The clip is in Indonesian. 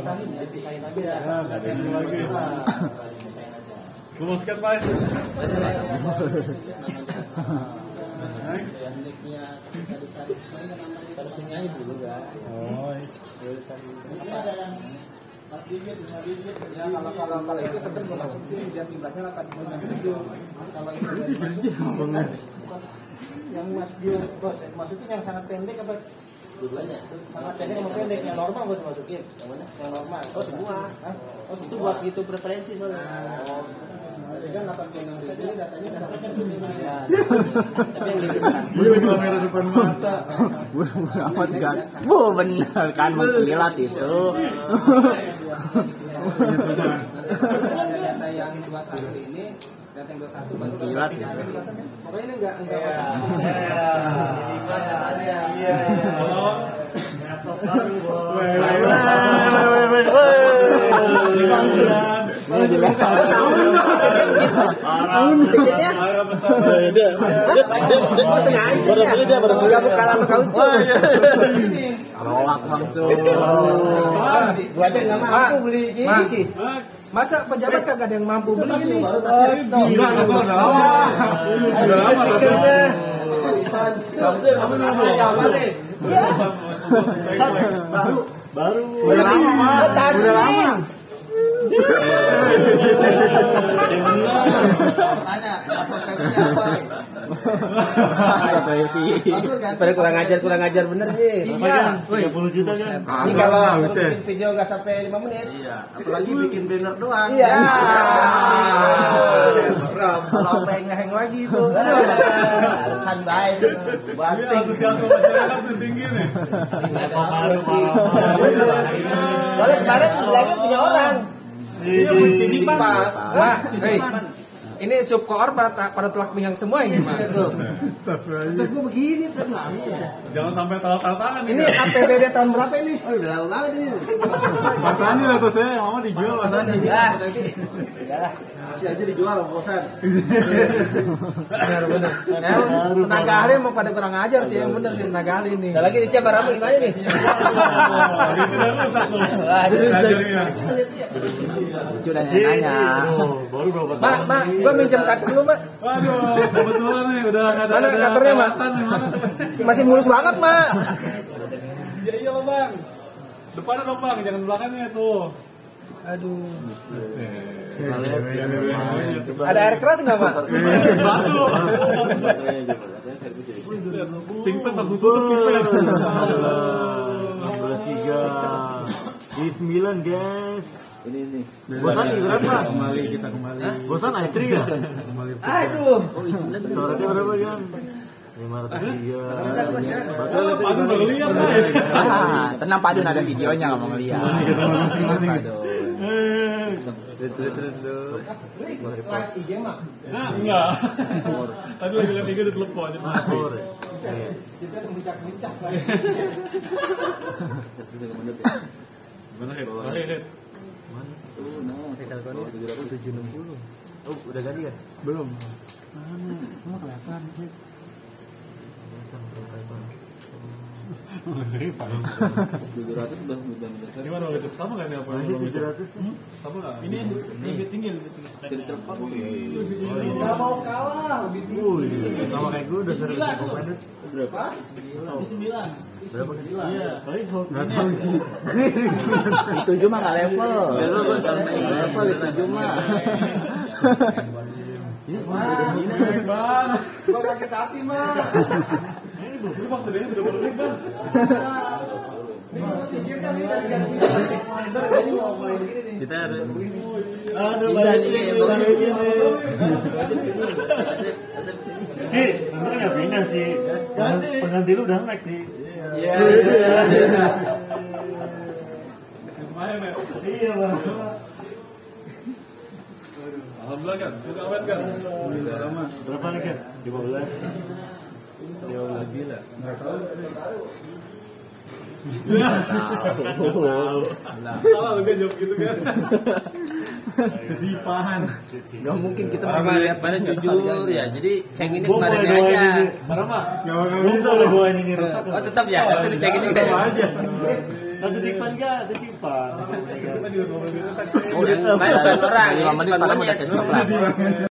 dipisahin aja. Gue mau sikat Pak. Tekniknya kita dicari sesuai dengan namanya harus nyanyi dulu kan. Oh. Ini ada yang ya kalau itu tetap gue masukin dia pindahnya akan video. Kalau itu dari masukin yang Mas Dio bos masukin yang sangat pendek apa? Dua-duanya. Sangat pendek sama pendek yang normal bos masukin. Yang mana? Yang normal. Oh semua. Hah? Oh itu buat itu preferensi soalnya. Oh. Kan 86.000 ini datanya sampai ke sini Mas. Tapi yang gitu kan. Kamera depan mata. Amat kan. Benar kan mengkilat itu. Data yang 21 ini data yang 21 baru kilat ya. Pokoknya ini enggak Iya. Laptop baru. Oh sengaja ya? Dia baru kalah sama kauco. Rolak langsung. Gua aja nggak mampu beli ini. Masa pejabat kagak ada yang mampu beli ini? Enggak lama. Udah lama. Kamu nanya apa nih? Baru. Udah lama mah. Udah lama. Tanya, apa? Satu Evi. Pada kurang ajar bener nih. Iya. 30 juta kan? Ini kalau bikin video nggak sampai 5 menit. Iya. Apalagi bikin banner doang. Iya. Kalau pengen ngeheng lagi itu. Alasan baik. Ini antusiasme masyarakat tuh tinggi nih. Soalnya kemarin bilangnya punya orang. Iya, titipan. Mak, ini subkoor pada tulak pinggang semua ini, Mak. Untuk gue begini tenang. Jangan sampai tanda tangan Ini APBD tahun berapa ini? Oh udah lama banget ini. Masanya lah tuh saya yang mau dijual masanya. Ya. Masih aja dijual bosan. Benar. Tenaga ahli mau pada kurang ajar sih, yang benar sih tenaga ahli nih. Lagi di Ciabar Rame gimana nih? Ini sudah rusak tuh. Ngajarnya. Lucu dan nanya. Baru berapa Mak, gua minjem cutter lu, Mak. Waduh, kebetulan nih udah ada. Mana cutternya, Mak? Masih mulus banget, Mak. Ya iya loh Bang. Depannya dong Bang, jangan belakangnya tuh. Aduh. Ada Ada air keras nggak, Mak? batu. Pingpen tertutup pingpen. 16.3 di 9 guys. Ini. Bosan nih berapa? Kita kembali. Bosan i3 ya? Aduh. Suaranya berapa kan? 503. Padun baru lihat guys. Tenang Padun ada videonya nggak mau ngeliat. Live IG, Mak. Nah, enggak. Tadi lagi lihat video di telepon. Kita mencak-mencak lah. Mana Hit? Mana Hit? Oh, udah ganti kan? Belum. Emang kelihatan. Gimana Bang? Sama nggak nih apa? Masih 700. Sama nggak? Ini lebih tinggi Oh, Nggak mau kalah, lebih tinggi. sama kayak gue udah sering recommended. Berapa? 9. Berapa kan? Iya. Nggak tahu sih. Itu cuma nggak level. Level itu cuma. Bang. Gua sakit hati, Mak. Ini maksudnya sudah berlebih Bang. Ini singkir kan ini dari jam 9. Jadi mau mulai begini nih. Kita harus. Aduh, balik nih. Ci, sebenarnya nggak pindah sih. Pengganti lu udah naik sih. Iya. Lumayan ya. Iya bang. Alhamdulillah kan, sudah awet kan? Berapa nih kan? 15. 15 gila. Salah lu kan jawab gitu kan? Ketipan. Gak mungkin kita lihat pada jujur ya. Jadi cengin ini kemarin aja. Berapa? Gak bisa udah bawain ini rusak. Oh tetap ya. Itu dicengin ini Tetap aja. Nah, titipan gak? Titipan. juga 20 menit kan. Main orang 5 menit padahal udah saya stop lah.